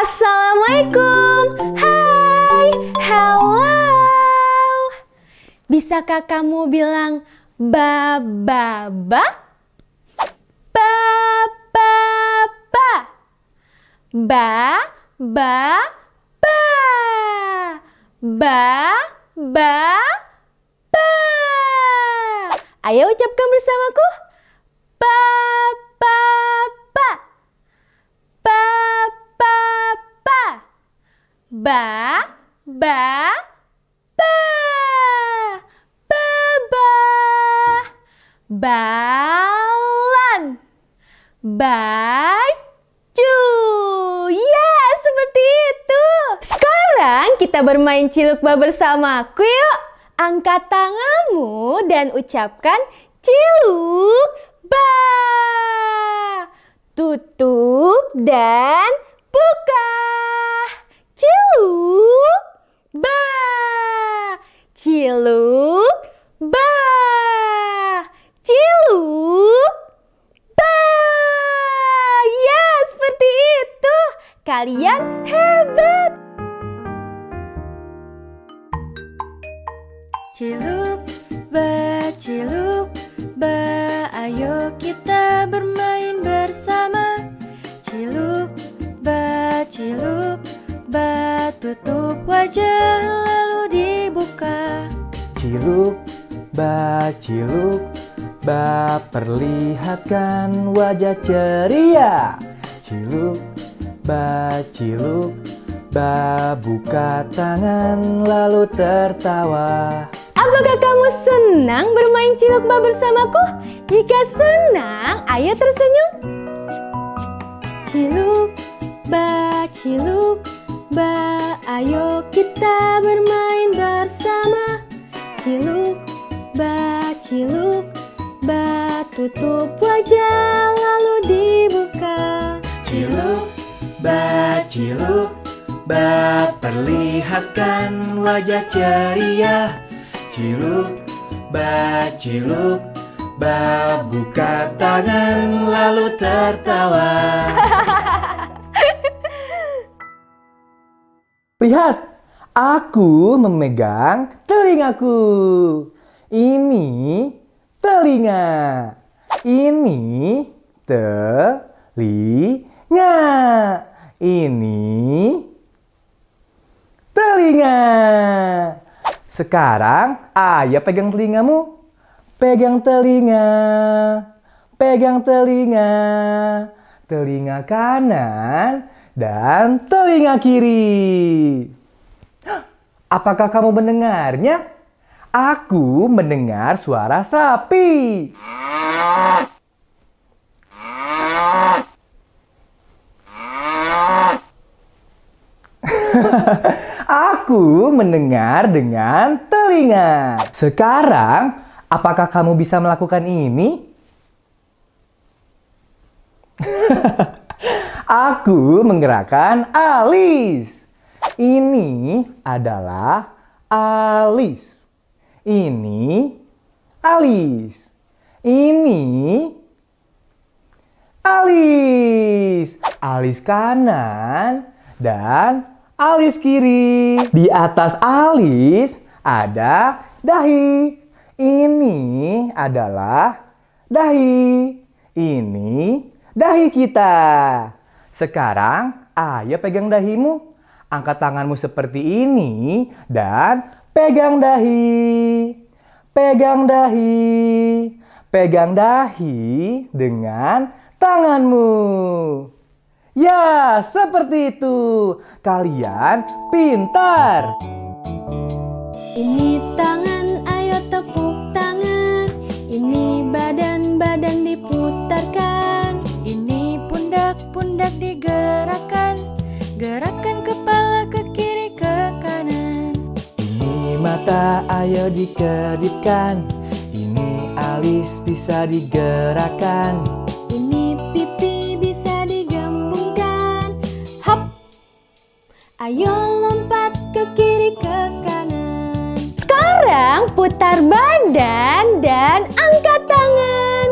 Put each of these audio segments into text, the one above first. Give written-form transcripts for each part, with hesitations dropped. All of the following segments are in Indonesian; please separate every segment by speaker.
Speaker 1: Assalamualaikum. Hai, hello. Bisakah kamu bilang ba ba ba? Ba ba ba. Ba ba ba. Ba ba ba. Ayo ucapkan bersamaku. Ba ba ba. Ba ba ba. Ba ba ba. Baba. Balan. Baju. Ya, seperti itu. Sekarang kita bermain ciluk ba bersamaku yuk. Angkat tanganmu dan ucapkan ciluk ba. Tutup dan buka. Ciluk ba. Ciluk ba. Ciluk ba. Ya, seperti itu. Kalian hebat.
Speaker 2: Ciluk ba, ayo kita bermain bersama. Ciluk ba, tutup wajah lalu dibuka.
Speaker 3: Ciluk ba, perlihatkan wajah ceria. Ciluk ba, buka tangan lalu tertawa.
Speaker 1: Apakah kamu senang bermain ciluk ba bersamaku? Jika senang, ayo tersenyum. Ciluk ba, ayo kita bermain bersama. Ciluk ba, tutup wajah lalu dibuka.
Speaker 3: Ciluk ba, perlihatkan wajah ceria. Ciluk ba, buka tangan lalu tertawa. Lihat, aku memegang telingaku. Ini telinga. Ini telinga. Ini telinga. Sekarang, ayo pegang telingamu. Pegang telinga. Pegang telinga. Telinga kanan dan telinga kiri. Apakah kamu mendengarnya? Aku mendengar suara sapi. Aku mendengar dengan telinga. Sekarang, apakah kamu bisa melakukan ini? Aku menggerakkan alis. Ini adalah alis. Ini alis. Ini alis. Alis kanan dan alis kiri. Di atas alis ada dahi. Ini adalah dahi. Ini dahi kita. Sekarang, ayo pegang dahimu. Angkat tanganmu seperti ini dan pegang dahi. Pegang dahi. Pegang dahi dengan tanganmu. Ya, seperti itu. Kalian pintar.
Speaker 1: Ini tangan, ayo tepuk tangan. Ini badan diputarkan.
Speaker 2: Ini pundak digerakkan. Gerakkan kepala ke kiri ke kanan.
Speaker 3: Ini mata, ayo dikedipkan. Ini alis bisa digerakkan.
Speaker 1: Ini pipi bisa digembungkan. Hop. Ayo lompat ke kiri ke kanan. Sekarang putar badan dan angkat tangan.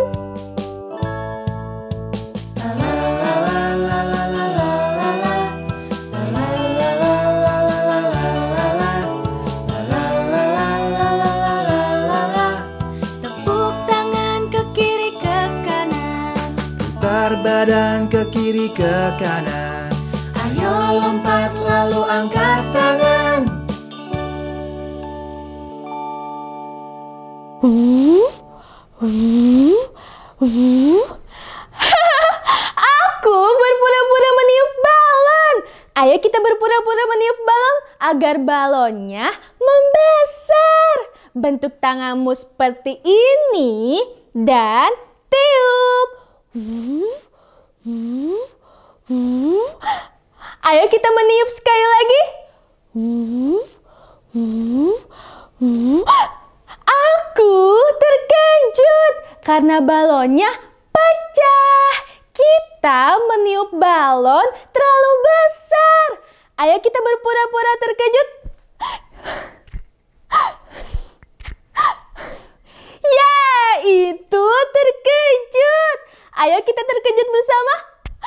Speaker 3: badan ke kiri ke kanan. Ayo lompat lalu angkat tangan.
Speaker 1: Aku berpura-pura meniup balon. Ayo kita berpura-pura meniup balon agar balonnya membesar. Bentuk tanganmu seperti ini dan tiup. Ayo kita meniup sekali lagi. Aku terkejut karena balonnya pecah. Kita meniup balon terlalu besar. Ayo kita berpura-pura terkejut. Ya, itu terkejut. Ayo kita terkejut bersama.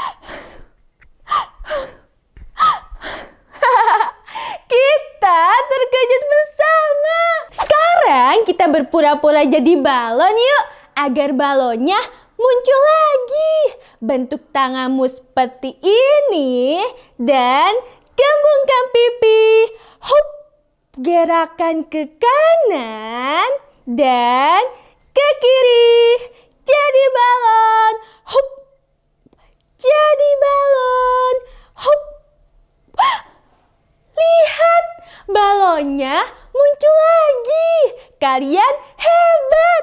Speaker 1: Kita terkejut bersama. Sekarang kita berpura-pura jadi balon yuk, agar balonnya muncul lagi. Bentuk tanganmu seperti ini dan gembungkan pipi. Hup, gerakan ke kanan dan ke kiri. Jadi balon. Hup, jadi balon. Hup. Lihat, balonnya muncul lagi. Kalian hebat.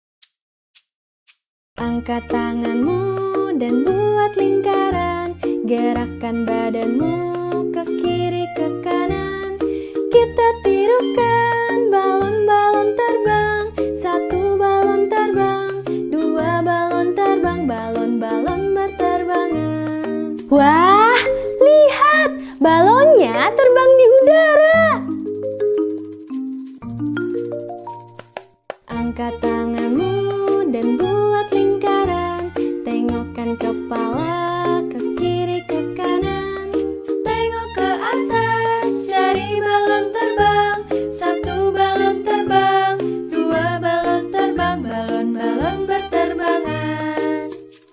Speaker 1: Angkat tanganmu dan buat lingkaran. Gerakkan badanmu ke kiri ke kanan. Kita tirukan balon-balon terbang. Satu balon terbang, dua balon terbang, balon-balon berterbangan. Wah, lihat, balonnya terbang di udara. Angkat tanganmu dan buat lingkaran. Tengokkan kepala ke kiri ke kanan.
Speaker 2: Tengok ke atas, cari balon terbang. Satu balon terbang, dua balon terbang, balon-balon berterbangan.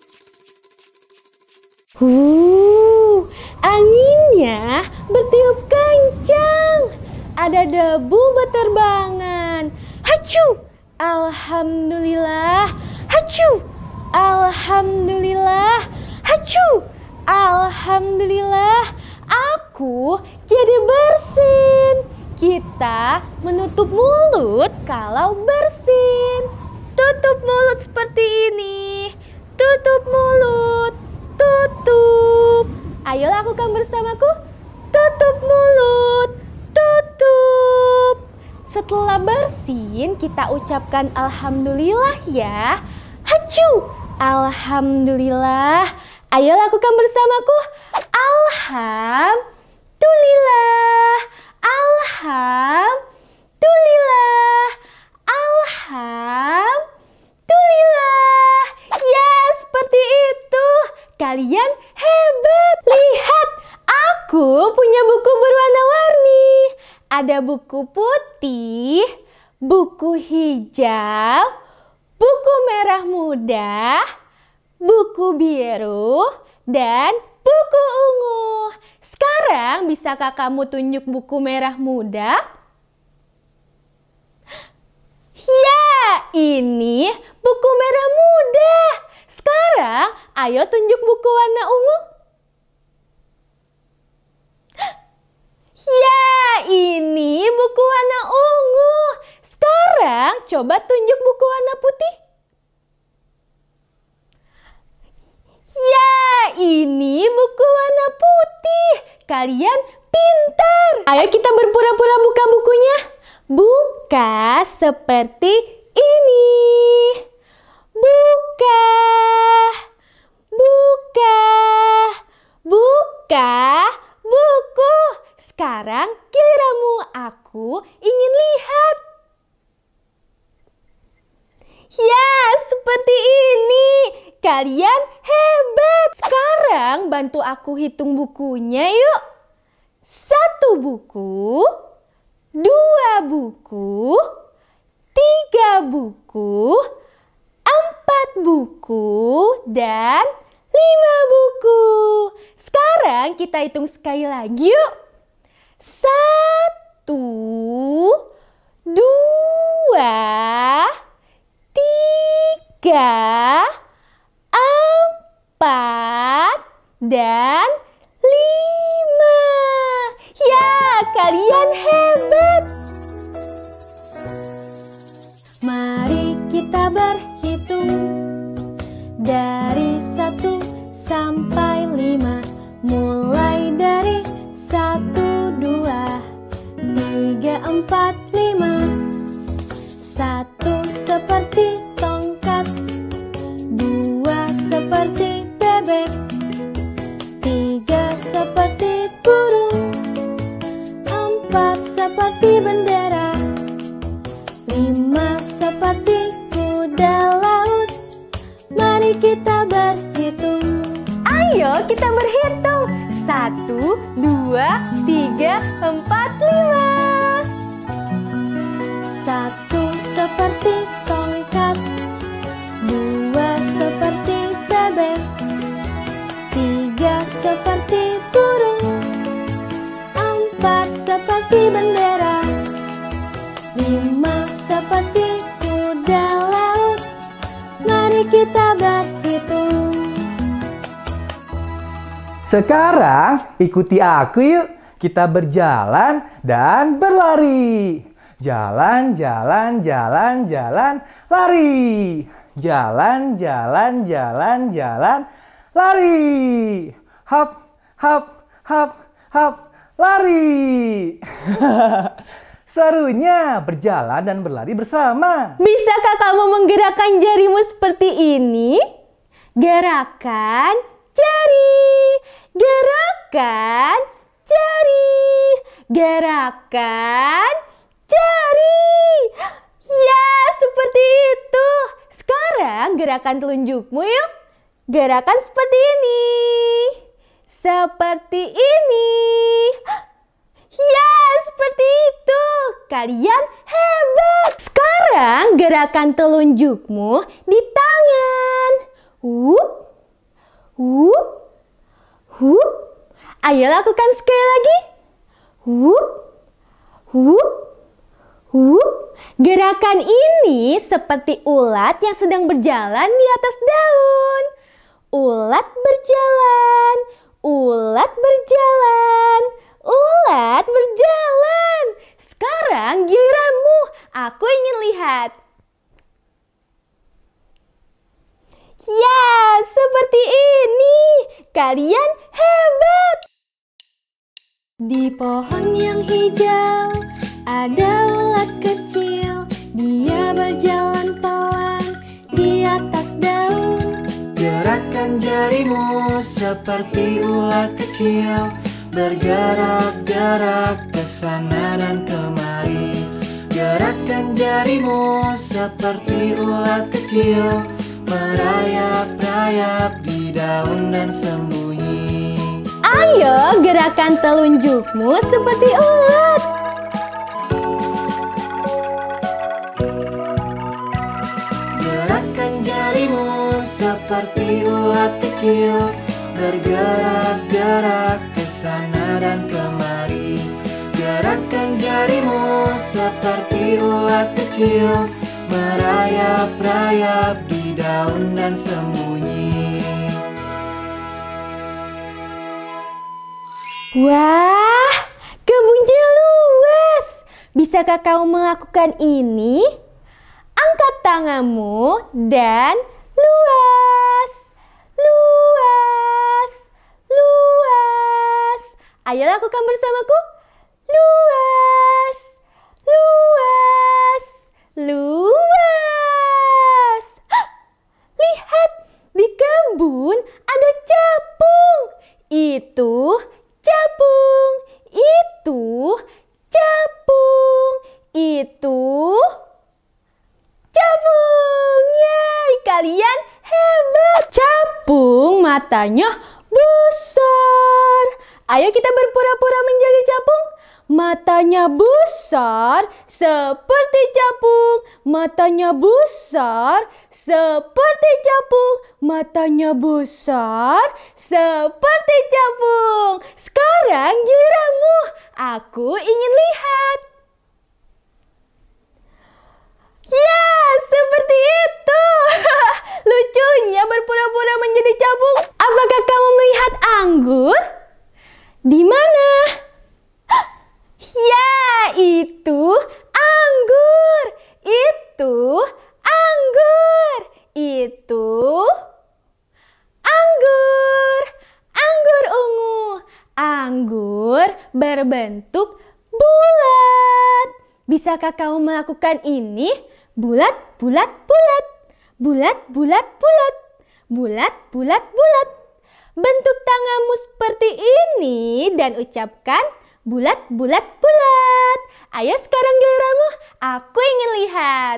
Speaker 1: Anginnya bertiup kencang. Ada debu berterbangan. Hacu! Alhamdulillah. Hacu! Alhamdulillah. Hacu! Alhamdulillah. Aku jadi bersin. Kita menutup mulut kalau bersin. Tutup mulut seperti ini. Tutup mulut. Tutup. Ayo lakukan bersamaku. Tutup mulut. Tutup. Setelah bersin, kita ucapkan alhamdulillah ya. Hacu! Alhamdulillah. Ayo lakukan bersamaku. Alhamdulillah. Alhamdulillah. Alhamdulillah. Ya, seperti itu. Kalian hebat. Lihat, aku punya buku berwarna-warni. Ada buku putih, buku hijau, buku merah muda, buku biru, dan buku ungu. Sekarang bisakah kamu tunjuk buku merah muda? Ya, ini buku merah muda. Sekarang ayo tunjuk buku warna ungu. Ya, ini buku warna ungu. Sekarang coba tunjuk buku warna putih. Ya, ini buku warna putih. Kalian pintar. Ayo kita berpura-pura buka bukunya. Buka seperti ini. Buka. Buka. Buka buku. Sekarang giliranmu, aku ingin lihat. Ya, seperti ini. Kalian hebat. Sekarang bantu aku hitung bukunya yuk. 1 buku, 2 buku, 3 buku, 4 buku, dan 5 buku. Sekarang kita hitung sekali lagi yuk. 1, 2, 3, 4, dan 5. Ya, kalian hebat. Mari kita berhitung dari 1 sampai 5. Mulai dari 1, 2, 3, 4, 5. 1 seperti tongkat, 2 seperti bebek, 3 seperti burung, 4 seperti bendera, 5 seperti kuda laut. Mari kita berhitung. Ayo kita berhitung. 1, 2, 3, 4, 5. 1 seperti tongkat, 2 seperti bebek, 3 seperti burung, 4 seperti bendera, 5 seperti kuda laut. Mari kita berhitung.
Speaker 3: Sekarang ikuti aku yuk. Kita berjalan dan berlari. Jalan, jalan, jalan, jalan, lari. Jalan, jalan, jalan, jalan, lari. Hop, hop, hop, hop, lari. Serunya berjalan dan berlari bersama.
Speaker 1: Bisakah kamu menggerakkan jarimu seperti ini? Gerakan jari, gerakan jari, gerakan jari. Ya, seperti itu. Sekarang gerakan telunjukmu yuk. Gerakan seperti ini. Seperti ini. Ya, seperti itu. Kalian hebat. Sekarang gerakan telunjukmu di tangan. Wup, wup, wup. Ayo lakukan sekali lagi. Wup, wup, wup. Gerakan ini seperti ulat yang sedang berjalan di atas daun. Ulat berjalan, ulat berjalan, ulat berjalan. Sekarang giliranmu. Aku ingin lihat. Ya, seperti ini. Kalian hebat. Di pohon yang hijau ada ulat kecil. Dia berjalan pelan di atas daun.
Speaker 3: Gerakkan jarimu seperti ulat kecil. Bergerak-gerak ke sana dan kemari. Gerakkan jarimu seperti ulat kecil. Merayap-rayap di daun dan sembunyi.
Speaker 1: Ayo gerakan telunjukmu seperti ulat.
Speaker 3: Gerakkan jarimu seperti ulat kecil. Bergerak-gerak ke sana dan kemari. Gerakkan jarimu seperti ulat kecil. Merayap-rayap di daun dan sembunyi.
Speaker 1: Wah, kebunnya luas. Bisakah kau melakukan ini? Angkat tanganmu dan luas, luas, luas. Ayo lakukan bersamaku. Luas, luas, luas. Hah, lihat, di kebun ada capung. Itu capung, itu capung, itu capung. Yeay, kalian hebat. Capung matanya besar. Ayo kita berpura-pura menjadi capung. matanya besar seperti capung. Matanya besar seperti capung. Matanya besar seperti capung. Sekarang giliranmu. Aku ingin lihat. Ya, seperti itu. Lucunya berpura-pura menjadi capung. Apakah kamu melihat anggur? Di mana? Ya, itu anggur. Itu anggur. Itu anggur. Anggur ungu. Anggur berbentuk bulat. Bisakah kamu melakukan ini? Bulat, bulat, bulat. Bulat, bulat, bulat. Bulat, bulat, bulat. Bentuk tanganmu seperti ini dan ucapkan bulat, bulat, bulat. Ayo sekarang giliranmu. Aku ingin lihat.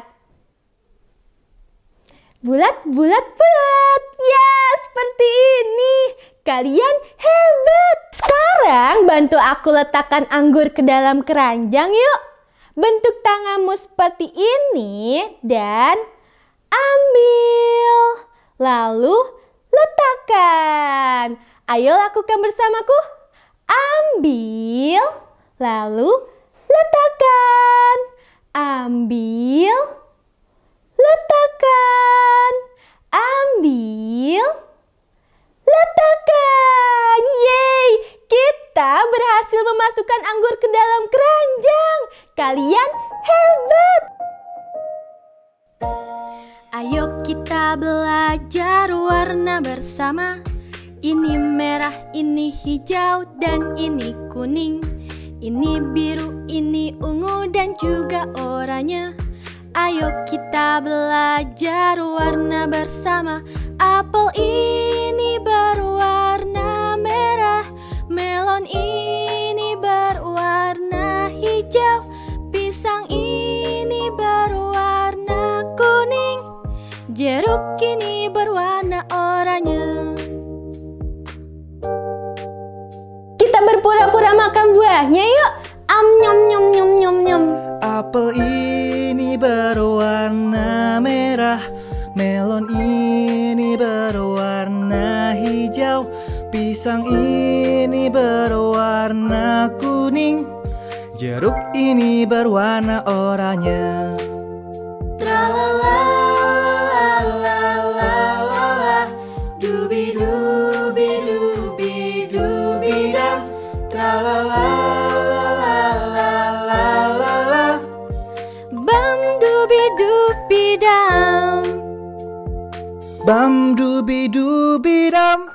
Speaker 1: Bulat, bulat, bulat. Ya, seperti ini. Kalian hebat. Sekarang bantu aku letakkan anggur ke dalam keranjang yuk. Bentuk tanganmu seperti ini dan ambil. Lalu letakkan. Ayo lakukan bersamaku. Ambil. Lalu letakkan. Ambil. Letakkan. Ambil. Letakkan. Yeay, kita berhasil memasukkan anggur ke dalam keranjang. Kalian hebat. Ayo kita belajar warna bersama. Ini merah, ini hijau, dan ini kuning. Ini biru, ini ungu, dan juga oranye. Ayo kita belajar warna bersama. Apel ini berwarna merah. Melon ini berwarna hijau. Pisang ini berwarna kuning. Jeruk ini berwarna oranye. Kita berpura-pura makan buahnya yuk. Nyom nyom nyom nyom nyom.
Speaker 3: Apel ini berwarna merah. Melon ini berwarna hijau. Pisang ini berwarna kuning. Jeruk ini berwarna oranye.
Speaker 2: Tralalalalalalala, dubi-dubi-dubi-dubi-dam. Tralalalalalalala,
Speaker 1: Bam dubi-dubi-dam.
Speaker 3: Bam dubi dubi dam.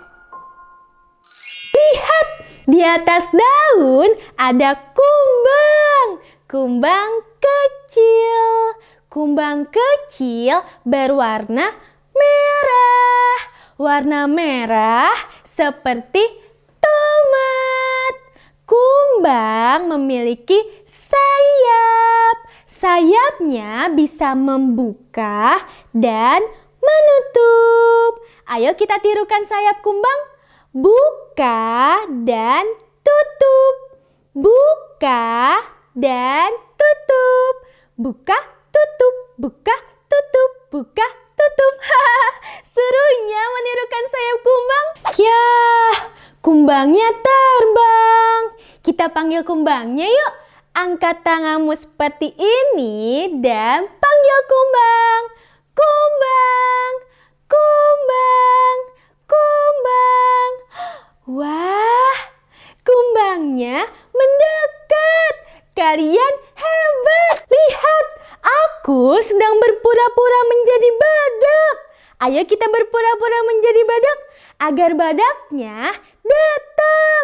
Speaker 1: Lihat, di atas daun ada kumbang. Kumbang kecil. Kumbang kecil berwarna merah. Warna merah seperti tomat. Kumbang memiliki sayap. Sayapnya bisa membuka dan menutup. Ayo kita tirukan sayap kumbang. Buka dan tutup. Buka dan tutup. Buka, tutup. Buka, tutup. Buka, tutup. Serunya menirukan sayap kumbang. Yah, kumbangnya terbang. Kita panggil kumbangnya yuk. Angkat tanganmu seperti ini dan panggil kumbang. Kumbang, kumbang, kumbang. Wah, kumbangnya mendekat. Kalian hebat. Lihat, aku sedang berpura-pura menjadi badak. Ayo kita berpura-pura menjadi badak agar badaknya datang.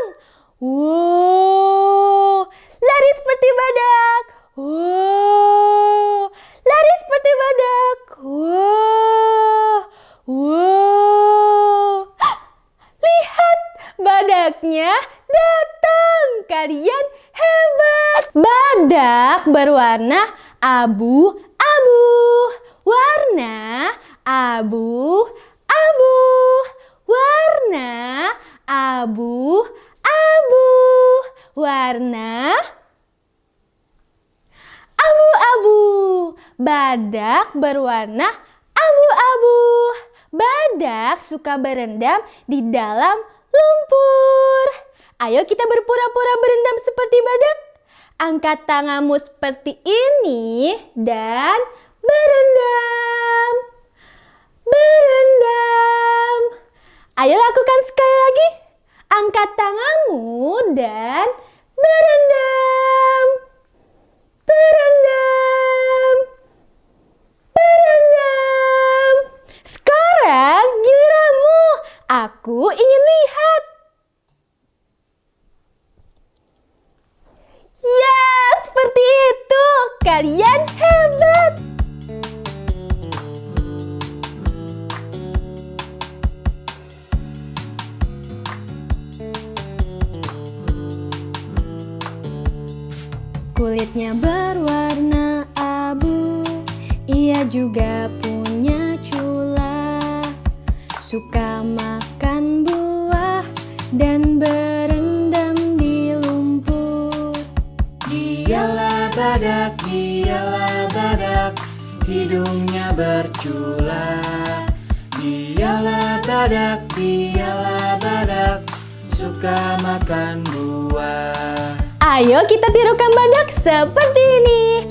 Speaker 1: Wow, lari seperti badak. Wow, lari seperti badak. Wow, wow. Lihat, badaknya datang. Kalian hebat. Badak berwarna abu-abu. Warna abu-abu. Warna abu-abu. Warna abu-abu. Badak berwarna abu-abu. Badak suka berendam di dalam lumpur. Ayo kita berpura-pura berendam seperti badak. Angkat tanganmu seperti ini dan berendam. Berendam. Ayo lakukan sekali lagi. Angkat tanganmu dan berendam. Berendam. Berendam. Sekarang giliranmu. Aku ingin lihat. Ya, seperti itu. Kalian hebat. Kulitnya berwarna abu, ia juga punya cula. Suka makan buah dan berendam di lumpur.
Speaker 3: Dialah badak, hidungnya bercula. Dialah badak, suka makan buah.
Speaker 1: Ayo kita tirukan badak seperti ini.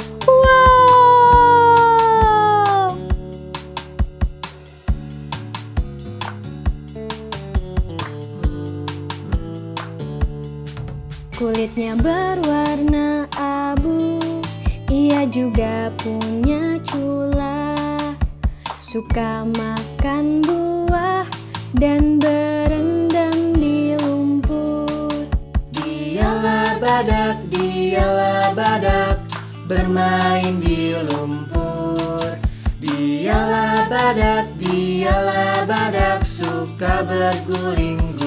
Speaker 1: Wow! Kulitnya berwarna abu, ia juga punya cula. Suka makan buah dan berendam di lumpur.
Speaker 3: Dialah badak, bermain di lumpur. Dialah badak, suka berguling-guling.